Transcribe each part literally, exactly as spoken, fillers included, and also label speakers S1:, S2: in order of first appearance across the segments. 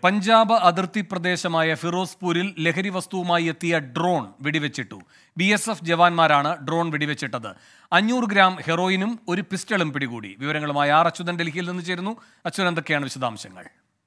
S1: പഞ്ചാബ് അതിർത്തി പ്രദേശമായ ഫിറോസ്പൂരിൽ ലഹരി വസ്തുവുമായി എത്തിയ ഡ്രോൺ വെടിവെച്ചിട്ടു. ബി എസ് എഫ് ജവാന്മാരാണ് ഡ്രോൺ വെടിവെച്ചിട്ടത്. അഞ്ഞൂറ് ഗ്രാം ഹെറോയിനും ഒരു പിസ്റ്റളും പിടികൂടി. വിവരങ്ങളുമായി ആർ അച്യുതൻ ഡൽഹിയിൽ നിന്ന് ചേരുന്നു. അച്യുതൻ, എന്തൊക്കെയാണ് വിശദാംശങ്ങൾ?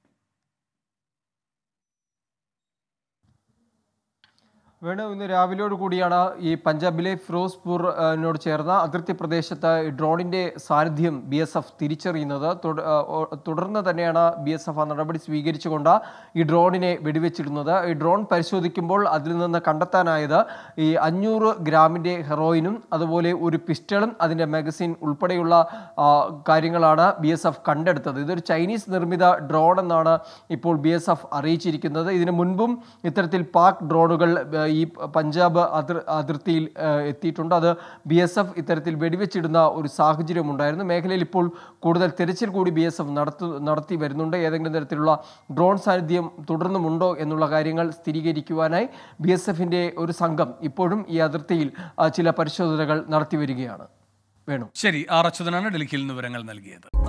S2: വേണു, ഇന്ന് രാവിലെയോട് കൂടിയാണ് ഈ പഞ്ചാബിലെ ഫിറോസ്പൂരിനോട് ചേർന്ന അതിർത്തി പ്രദേശത്ത് ഡ്രോണിൻ്റെ സാന്നിധ്യം ബി എസ് എഫ് തിരിച്ചറിയുന്നത്. തുടർന്ന് തന്നെയാണ് ബി എസ് എഫ് ആ നടപടി സ്വീകരിച്ചുകൊണ്ട് ഈ ഡ്രോണിനെ വെടിവെച്ചിടുന്നത്. ഈ ഡ്രോൺ പരിശോധിക്കുമ്പോൾ അതിൽ നിന്ന് കണ്ടെത്താനായത് ഈ അഞ്ഞൂറ് ഗ്രാമിൻ്റെ ഹെറോയിനും അതുപോലെ ഒരു പിസ്റ്റളും അതിൻ്റെ മാഗസിൻ ഉൾപ്പെടെയുള്ള കാര്യങ്ങളാണ് ബി എസ് എഫ് കണ്ടെടുത്തത്. ഇതൊരു ചൈനീസ് നിർമ്മിത ഡ്രോൺ എന്നാണ് ഇപ്പോൾ ബി എസ് എഫ് അറിയിച്ചിരിക്കുന്നത്. ഇതിനു മുൻപും ഇത്തരത്തിൽ പാക് ഡ്രോണുകൾ ഈ പഞ്ചാബ് അതിർ അതിർത്തിയിൽ എത്തിയിട്ടുണ്ട്. അത് ബി എസ് എഫ് ഇത്തരത്തിൽ വെടിവെച്ചിടുന്ന ഒരു സാഹചര്യം ഉണ്ടായിരുന്നു. മേഖലയിൽ ഇപ്പോൾ കൂടുതൽ തെരച്ചിൽ കൂടി ബി എസ് എഫ് നടത്തു നടത്തി വരുന്നുണ്ട്. ഏതെങ്കിലും തരത്തിലുള്ള ഡ്രോൺ സാന്നിധ്യം തുടർന്നുമുണ്ടോ എന്നുള്ള കാര്യങ്ങൾ സ്ഥിരീകരിക്കുവാനായി ബി എസ് എഫിൻ്റെ ഒരു സംഘം ഇപ്പോഴും ഈ അതിർത്തിയിൽ ചില പരിശോധനകൾ നടത്തി വരികയാണ്. വേണു,
S1: ശരി. ആർ അച്യുതനാണ് ഡൽഹിയിൽ നിന്ന് വിവരങ്ങൾ നൽകിയത്.